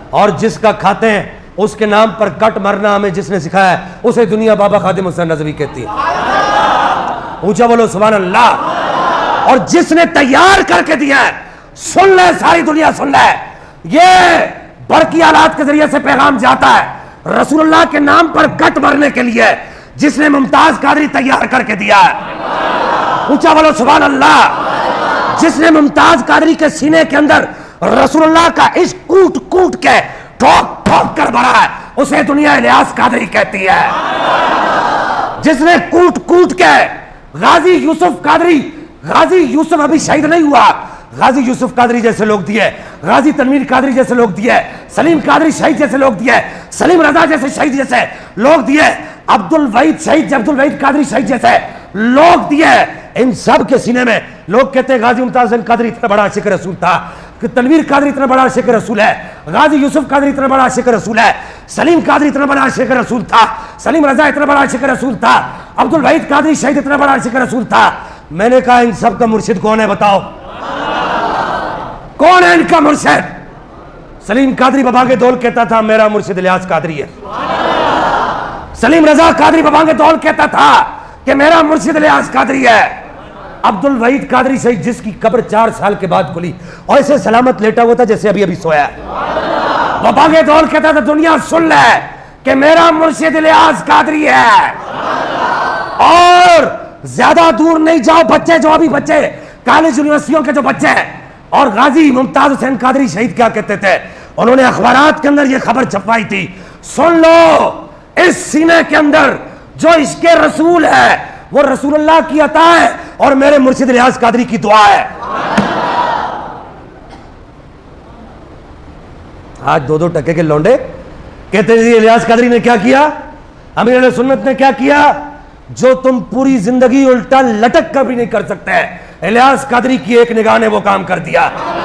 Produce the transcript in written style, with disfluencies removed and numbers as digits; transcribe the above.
और जिसका खाते हैं उसके नाम पर कट मरना हमें जिसने सिखाया है, उसे दुनिया बाबा खादिम हुसैन नज़वी कहती है। ऊंचा बोलो सुभान अल्लाह। और जिसने तैयार करके दिया है, सुन ले सारी दुनिया सुन ले, ये बरकी आलात के जरिए से पैगाम जाता है रसूलुल्लाह के नाम पर कट मरने के लिए, जिसने मुमताज कादरी तैयार करके दिया है। ऊंचा बोलो सुभान अल्लाह। जिसने मुमताज कादरी के सीने के अंदर रसूलुल्लाह का इश्क कूट कूट के ठोक ठोक कर भरा है, उसे दुनिया इलियास कादरी कहती है। जिसने कूट कूट के गाजी यूसुफ कादरी, गाजी यूसुफ अभी शहीद नहीं हुआ, गाजी यूसुफ कादरी जैसे लोग दिए, गाजी तनवीर कादरी जैसे लोग दिए, सलीम कादरी शहीद जैसे लोग दिए, सलीम रजा जैसे शहीद जैसे लोग दिए, अब्दुल वहीद शहीद, अब्दुल वहीद कादरी शहीद जैसे लोग दिए। इन सब के सीने में लोग कहते हैं गाजी मुमताज हुसैन कादरी इतना बड़ा आशिक रसूल था, कि तनवीर कादरी इतना बड़ा आशिक रसूल है, गाजी यूसुफ कादरी इतना बड़ा आशिक रसूल है, सलीम कादरी इतना बड़ा आशिक रसूल था, सलीम रजा इतना बड़ा आशिक रसूल था, अब्दुल वहीद कादरी शहीद इतना बड़ा आशिक रसूल था। मैंने कहा इन सब का मुर्शिद कौन है बताओ, कौन है इनका मुर्शिद? सलीम कादरी बबांगे दौल कहता था मेरा मुर्शिद इलियास कादरी है। सलीम रजा कादरी बबांगे दौल कहता था कि मेरा मुर्शिद इलियास कादरी है। अब्दुल वहीद कादरी शहीद जिसकी कब्र 4 साल के बाद खुली और ऐसे सलामत लेटा हुआ था जैसे अभी अभी सोया है। बबांगे दौल कहता था दुनिया सुन ले कि मेरा मुर्शिद इलियास कादरी है। और ज्यादा दूर नहीं जाओ बच्चे, जो अभी बच्चे कॉलेज यूनिवर्सिटियों के जो बच्चे हैं, और गाजी मुमताज हुसैन कादरी शहीद क्या कहते थे, उन्होंने अखबारात के अंदर यह खबर छपवाई थी, सुन लो इस सीने के अंदर जो इश्क़े रसूल है वो रसूलुल्लाह की अता है और मेरे मुर्शिद इलियास कादरी की दुआ है। आज 2-2 टके के लौंडे कहते हैं इलियास कादरी ने क्या किया, अमीर सुन्नत ने क्या किया, जो तुम पूरी जिंदगी उल्टा लटक कर भी नहीं कर सकते। इलियास कादरी की एक निगाह ने वो काम कर दिया।